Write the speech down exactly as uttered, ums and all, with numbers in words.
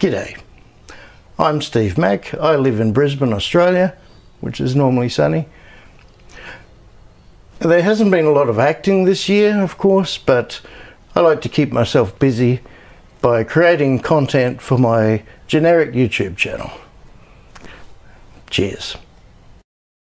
G'day, I'm Steve Mack. I live in Brisbane, Australia, which is normally sunny. There hasn't been a lot of acting this year, of course, but I like to keep myself busy by creating content for my generic YouTube channel. Cheers.